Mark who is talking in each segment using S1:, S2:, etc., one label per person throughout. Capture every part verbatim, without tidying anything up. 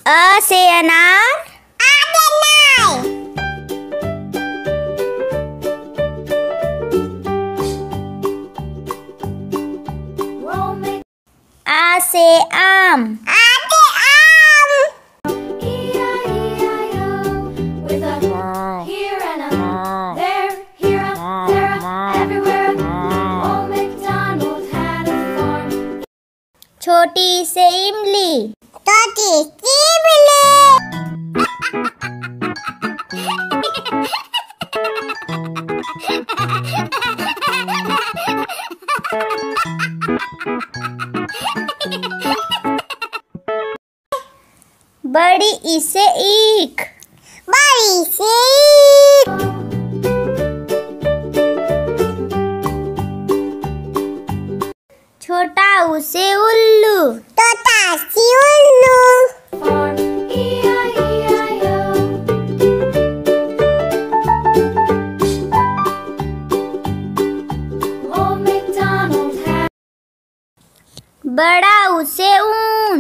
S1: A से अनार, आ से आम,
S2: E I E I O, with a here and a there, here a, there a, everywhere a. Old MacDonald had a farm.
S1: छोटी से इमली, बड़ी ई से ईख, छोटा ऊ से उल्लू,
S2: Farm, E I E I O. Old MacDonald had
S1: बड़ा ऊ से ऊन,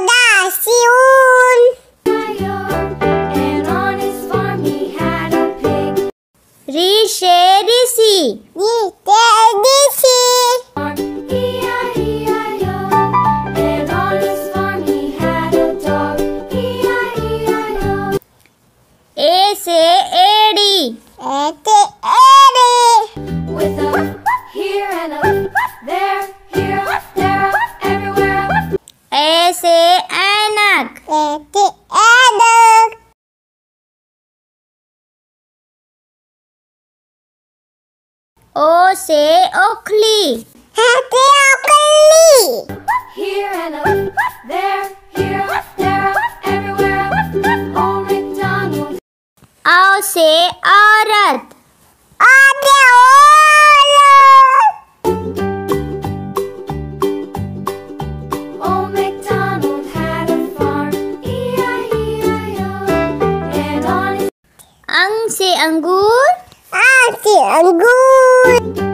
S2: I O, and on his farm he had a pig.
S1: री से ऋषि,
S2: Farm, E I E I O, and on his farm he had a dog. E I E I O.
S1: ए से एड़ी,
S2: With a here and a there, here, there, everywhere.
S1: ए से ऐनक, ओ से ओखली,
S2: Here and a there, here, there, everywhere. Old MacDonald.
S1: औ से औरत,
S2: Old MacDonald had a farm. E I E I O. And on his
S1: अंग से अंगूर,
S3: अंगूर